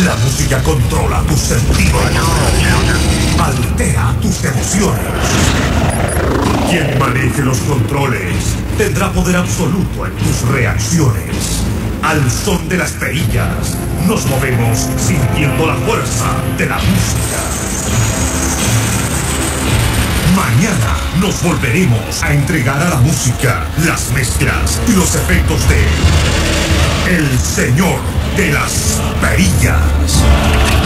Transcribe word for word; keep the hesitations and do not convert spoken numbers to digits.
La música controla tus sentidos, altera tus emociones. Quien maneje los controles tendrá poder absoluto en tus reacciones. Al son de las perillas, nos movemos sintiendo la fuerza de la música. Mañana nos volveremos a entregar a la música las mezclas y los efectos de El Señor de las Perillas.